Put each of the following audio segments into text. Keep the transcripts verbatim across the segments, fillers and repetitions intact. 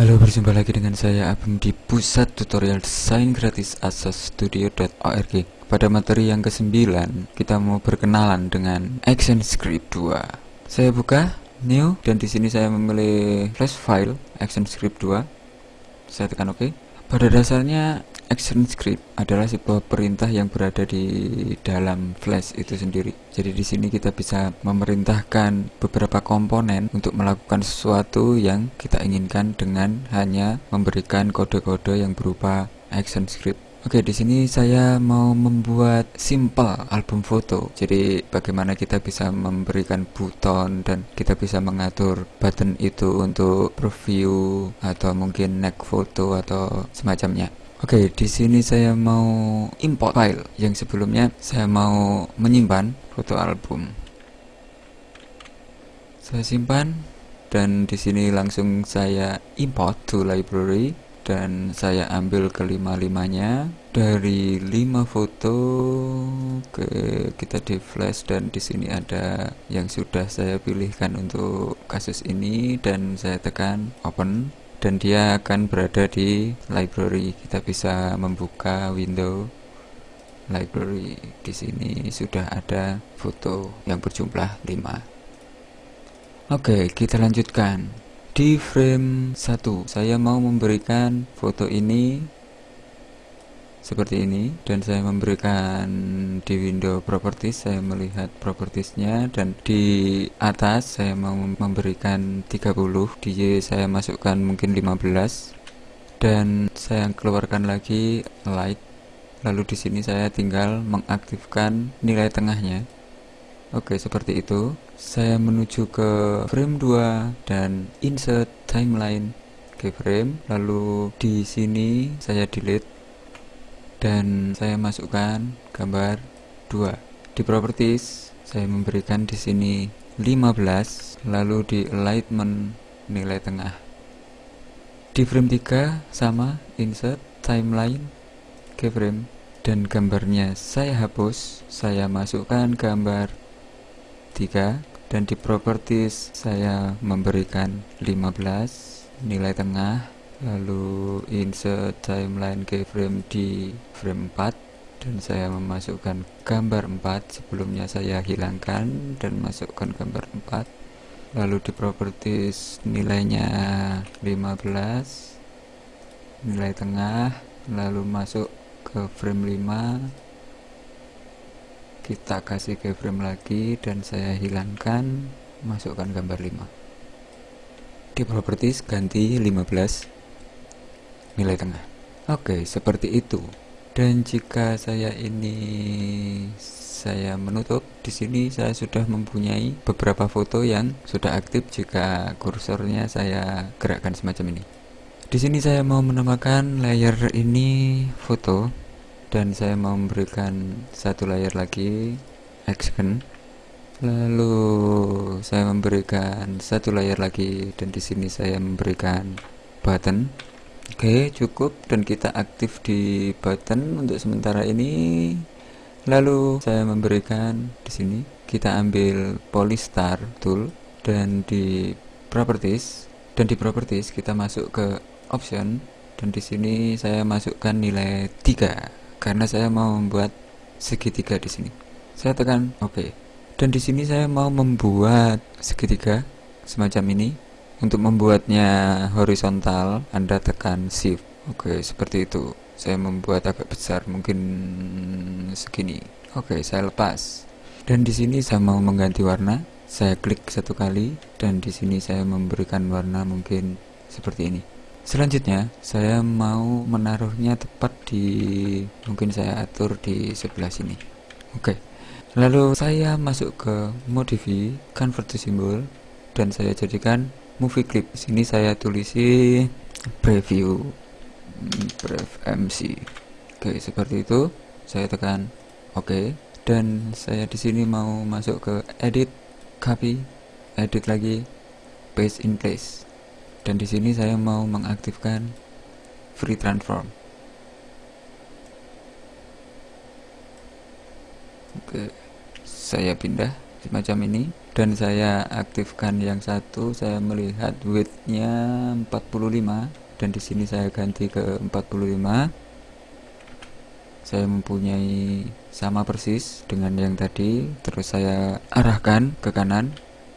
Halo, berjumpa lagi dengan saya Abim di Pusat Tutorial Desain Gratis asastudio dot org. Pada materi yang kesembilan, kita mau berkenalan dengan ActionScript dua. Saya buka New dan di sini saya memilih flash file ActionScript dua. Saya tekan OK. Pada dasarnya ActionScript adalah sebuah perintah yang berada di dalam flash itu sendiri. Jadi di sini kita bisa memerintahkan beberapa komponen untuk melakukan sesuatu yang kita inginkan dengan hanya memberikan kode-kode yang berupa ActionScript. Oke, di sini saya mau membuat simple album foto. Jadi bagaimana kita bisa memberikan buton dan kita bisa mengatur button itu untuk preview atau mungkin next foto atau semacamnya. Oke, di sini saya mau import file yang sebelumnya saya mau menyimpan foto album. Saya simpan dan di sini langsung saya import to library. Dan saya ambil kelima-limanya dari lima foto ke kita di flash, dan di sini ada yang sudah saya pilihkan untuk kasus ini dan saya tekan open dan dia akan berada di library. Kita bisa membuka window library. Di sini sudah ada foto yang berjumlah lima. Oke, kita lanjutkan. Di frame satu, saya mau memberikan foto ini seperti ini, dan saya memberikan di window properties, saya melihat propertiesnya, dan di atas saya mau memberikan tiga puluh, di Y saya masukkan mungkin lima belas, dan saya keluarkan lagi light. Lalu di sini saya tinggal mengaktifkan nilai tengahnya. Oke, seperti itu. Saya menuju ke frame dua dan insert timeline keyframe. Lalu di sini saya delete dan saya masukkan gambar dua. Di properties saya memberikan di sini lima belas, lalu di alignment nilai tengah. Di frame tiga sama, insert timeline keyframe dan gambarnya saya hapus. Saya masukkan gambar tiga dan di properties saya memberikan lima belas nilai tengah, lalu insert timeline keyframe di frame empat dan saya memasukkan gambar empat. Sebelumnya saya hilangkan dan masukkan gambar empat, lalu di properties nilainya lima belas nilai tengah, lalu masuk ke frame lima, kita kasih keyframe lagi dan saya hilangkan, masukkan gambar lima. Di properties ganti lima belas nilai tengah. Oke, seperti itu. Dan jika saya ini saya menutup, di sini saya sudah mempunyai beberapa foto yang sudah aktif jika kursornya saya gerakkan semacam ini. Di sini saya mau menambahkan layer ini foto. Dan saya mau memberikan satu layer lagi action, lalu saya memberikan satu layer lagi dan di sini saya memberikan button. Oke, cukup, dan kita aktif di button untuk sementara ini. Lalu saya memberikan di sini kita ambil polystar tool dan di properties dan di properties kita masuk ke option dan di sini saya masukkan nilai tiga. Karena saya mau membuat segitiga di sini. Saya tekan OK. Dan di sini saya mau membuat segitiga semacam ini. Untuk membuatnya horizontal, Anda tekan Shift. Oke, seperti itu. Saya membuat agak besar, mungkin segini. Oke, saya lepas. Dan di sini saya mau mengganti warna. Saya klik satu kali dan di sini saya memberikan warna mungkin seperti ini. Selanjutnya saya mau menaruhnya tepat di, mungkin saya atur di sebelah sini. Oke, lalu saya masuk ke modify convert to symbol dan saya jadikan movie clip. Sini saya tulisi preview pref M C. Oke, seperti itu. Saya tekan OK dan saya di sini mau masuk ke edit, copy, edit lagi, paste in place. Dan di sini saya mau mengaktifkan free transform. Oke, saya pindah semacam ini, dan saya aktifkan yang satu. Saya melihat width-nya empat puluh lima, dan di sini saya ganti ke empat puluh lima. Saya mempunyai sama persis dengan yang tadi, terus saya arahkan ke kanan.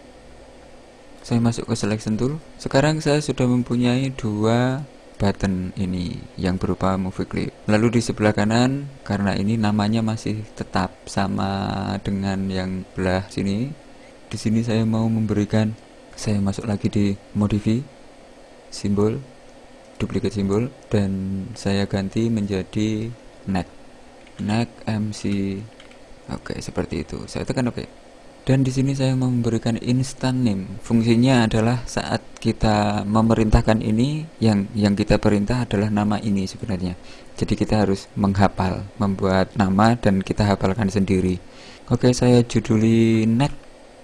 Saya masuk ke selection tool. Sekarang saya sudah mempunyai dua button ini yang berupa movie clip. Lalu di sebelah kanan, karena ini namanya masih tetap sama dengan yang belah sini, di sini saya mau memberikan, saya masuk lagi di modify simbol, duplicate simbol, dan saya ganti menjadi neck neck M C. Oke, seperti itu. Saya tekan oke. Dan di sini saya memberikan instant name. Fungsinya adalah saat kita memerintahkan ini, yang yang kita perintah adalah nama ini sebenarnya. Jadi kita harus menghafal, membuat nama dan kita hafalkan sendiri. Oke, saya juduli neck.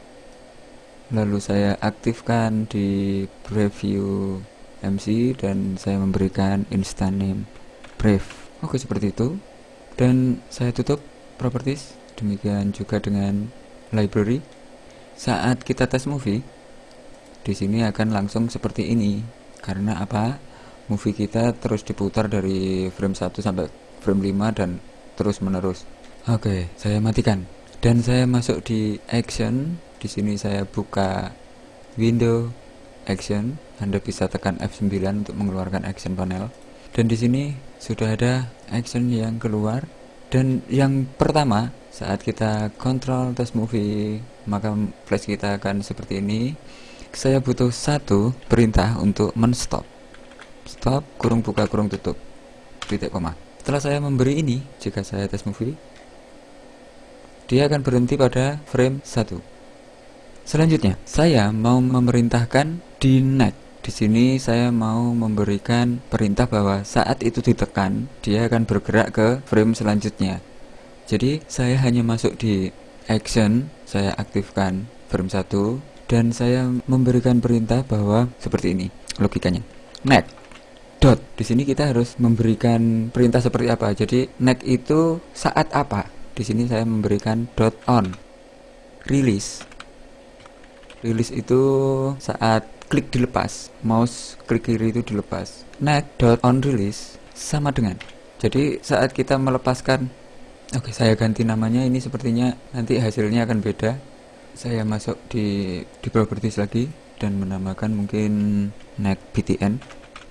Lalu saya aktifkan di preview M C dan saya memberikan instant name brief. Oke, seperti itu. Dan saya tutup properties. Demikian juga dengan library. Saat kita tes movie, di sini akan langsung seperti ini. Karena apa? Movie kita terus diputar dari frame satu sampai frame lima dan terus menerus. Oke, saya matikan. Dan saya masuk di action. Di sini saya buka window action. Anda bisa tekan F sembilan untuk mengeluarkan action panel. Dan di sini sudah ada action yang keluar. Dan yang pertama, saat kita kontrol tes movie, maka flash kita akan seperti ini. Saya butuh satu perintah untuk men-stop. Stop, kurung buka, kurung tutup, titik koma. Setelah saya memberi ini, jika saya tes movie, dia akan berhenti pada frame satu. Selanjutnya, saya mau memerintahkan di neck. Di sini saya mau memberikan perintah bahwa saat itu ditekan, dia akan bergerak ke frame selanjutnya. Jadi saya hanya masuk di action, saya aktifkan frame satu, dan saya memberikan perintah bahwa seperti ini logikanya. Neck dot. Di sini kita harus memberikan perintah seperti apa. Jadi neck itu saat apa? Di sini saya memberikan dot on. Release. Release itu saat klik dilepas, mouse klik kiri itu dilepas. Neck dot on release sama dengan. Jadi saat kita melepaskan, oke, saya ganti namanya, ini sepertinya nanti hasilnya akan beda. Saya masuk di di properties lagi dan menamakan mungkin neck B T N.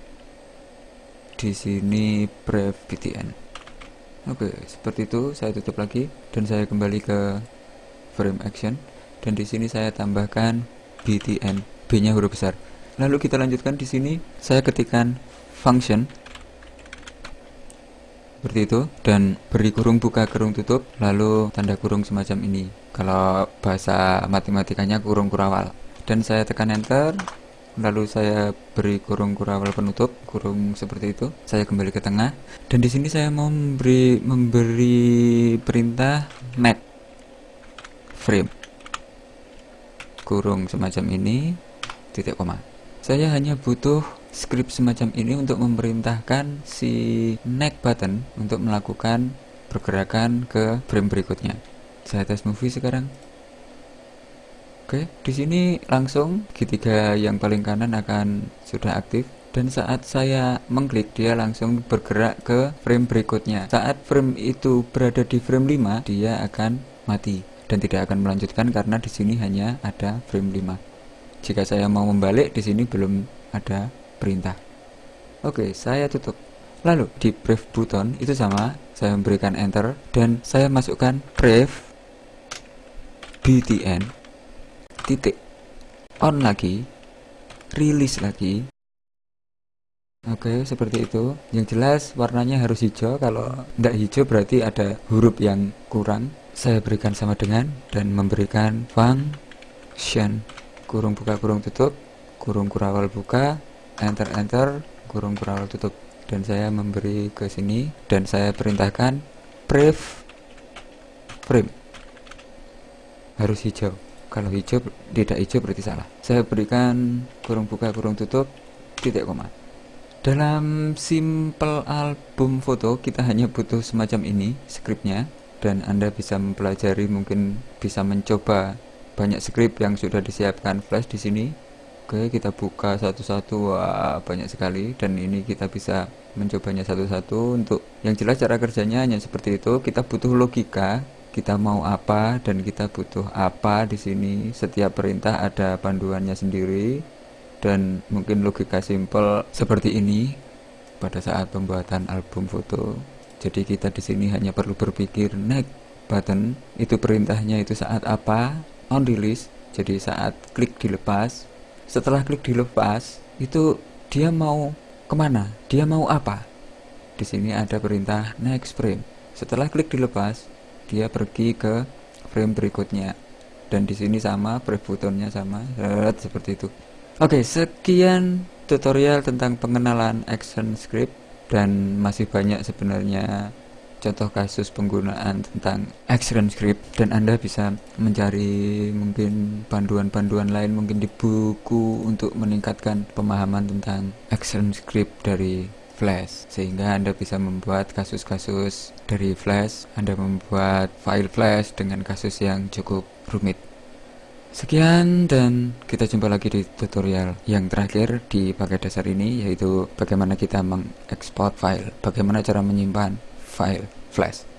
Di sini brief B T N. Oke, seperti itu. Saya tutup lagi dan saya kembali ke frame action, dan di sini saya tambahkan B T N. B-nya huruf besar. Lalu kita lanjutkan di sini, saya ketikkan function seperti itu dan beri kurung buka, kurung tutup, lalu tanda kurung semacam ini. Kalau bahasa matematikanya kurung kurawal. Dan saya tekan enter, lalu saya beri kurung kurawal penutup, kurung seperti itu. Saya kembali ke tengah dan di sini saya mau memberi memberi perintah neck frame kurung semacam ini, titik koma. Saya hanya butuh script semacam ini untuk memerintahkan si neck button untuk melakukan pergerakan ke frame berikutnya. Saya tes movie sekarang. Oke, di sini langsung segitiga yang paling kanan akan sudah aktif, dan saat saya mengklik dia langsung bergerak ke frame berikutnya. Saat frame itu berada di frame lima, dia akan mati dan tidak akan melanjutkan karena di sini hanya ada frame lima. Jika saya mau membalik, di sini belum ada perintah. Oke, saya tutup. Lalu di brief button itu sama, saya memberikan enter dan saya masukkan brief B T N titik on lagi, release lagi. Oke, seperti itu. Yang jelas warnanya harus hijau. Kalau tidak hijau berarti ada huruf yang kurang. Saya berikan sama dengan dan memberikan function kurung buka, kurung tutup, kurung kurawal buka, enter enter, kurung kurawal tutup, dan saya memberi ke sini dan saya perintahkan brief frame harus hijau. Kalau hijau tidak hijau berarti salah. Saya berikan kurung buka, kurung tutup, titik koma. Dalam simple album foto kita hanya butuh semacam ini skripnya, dan Anda bisa mempelajari, mungkin bisa mencoba banyak script yang sudah disiapkan Flash di sini. Oke, kita buka satu-satu. Wah, banyak sekali, dan ini kita bisa mencobanya satu-satu. Untuk yang jelas cara kerjanya hanya seperti itu. Kita butuh logika, kita mau apa dan kita butuh apa di sini. Setiap perintah ada panduannya sendiri, dan mungkin logika simple seperti ini pada saat pembuatan album foto. Jadi kita di sini hanya perlu berpikir next button itu perintahnya itu saat apa, on release jadi saat klik dilepas. Setelah klik dilepas itu dia mau kemana, dia mau apa. Di sini ada perintah next frame. Setelah klik dilepas dia pergi ke frame berikutnya, dan di sini sama press buttonnya sama seperti itu. Oke, sekian tutorial tentang pengenalan action script, dan masih banyak sebenarnya contoh kasus penggunaan tentang action script, dan Anda bisa mencari mungkin panduan-panduan lain mungkin di buku untuk meningkatkan pemahaman tentang action script dari Flash, sehingga Anda bisa membuat kasus-kasus dari Flash. Anda membuat file Flash dengan kasus yang cukup rumit. Sekian, dan kita jumpa lagi di tutorial yang terakhir di paket dasar ini, yaitu bagaimana kita mengekspor file, bagaimana cara menyimpan file Flash.